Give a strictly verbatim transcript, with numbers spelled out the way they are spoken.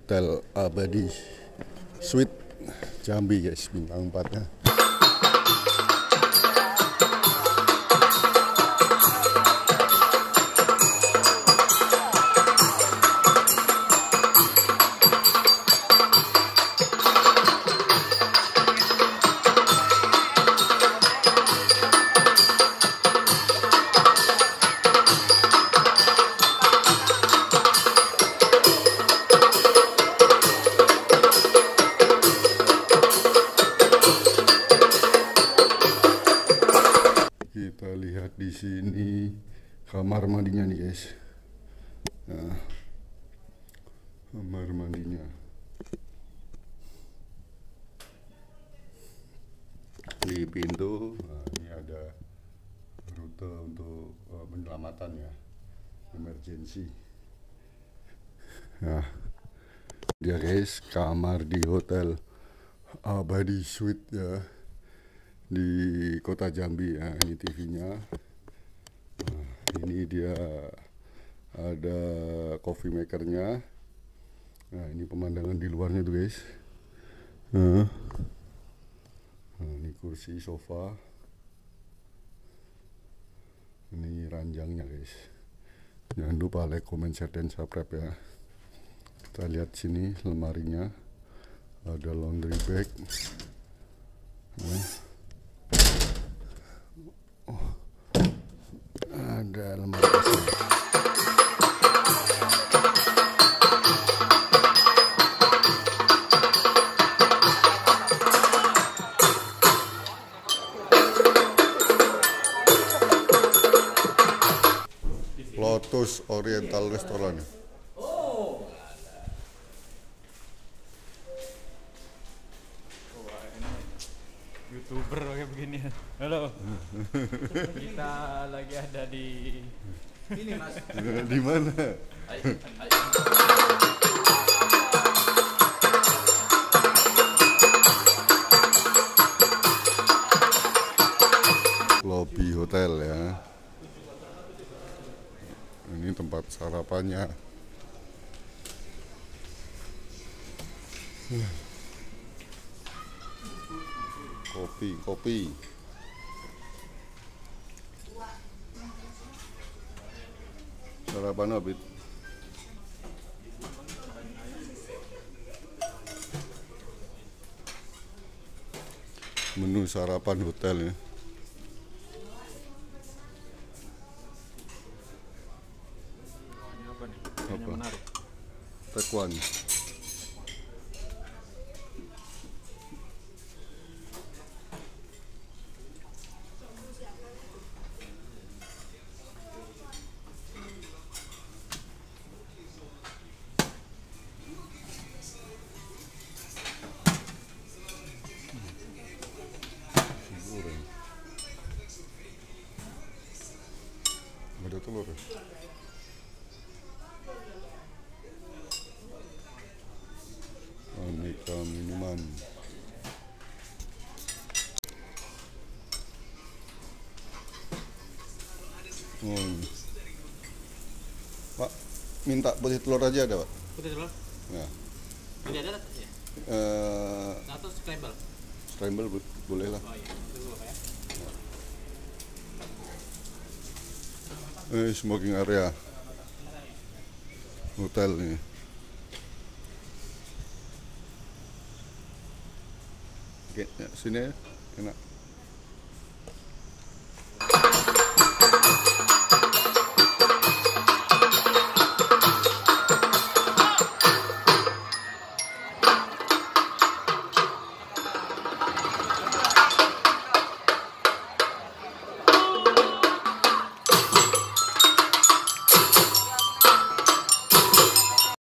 Hotel Abadi Suite Jambi guys, bintang empat-nya. Kita lihat di sini kamar mandinya nih guys. Nah, kamar mandinya. Di pintu, nah ini ada rute untuk uh, penyelamatan ya, emergency. Nah, dia guys, kamar di Hotel Abadi Suite ya, di kota Jambi ya. Ini T V-nya. Nah, ini dia ada coffee makernya. Nah, ini pemandangan di luarnya tuh guys. Nah, nah ini kursi sofa. Ini ranjangnya guys. Jangan lupa like, comment, share, dan subscribe ya. Kita lihat sini lemarinya. Ada laundry bag. Nah. Ada lemari kasur. Lotus Oriental Restoran. Oh. YouTuber kayak begini. Halo. Kita lagi ada di ini Mas. Di mana? Lobby hotel ya. Ini tempat sarapannya. Kopi, kopi. Sarapan apa? Menu sarapan hotel ya. Apa nih? Apa? Menarik. Taekwan. Ada telur ya? Aneka minuman. Hmm. Pak, minta putih telur aja ada Pak? Putih telur? Ya. Ini ada ya? Eh, Atau scramble? scramble bo- boleh lah. Oh iya, itu dulu Pak ya. Eh, smoking area hotel ini. Oke, ya, sini ya, enak.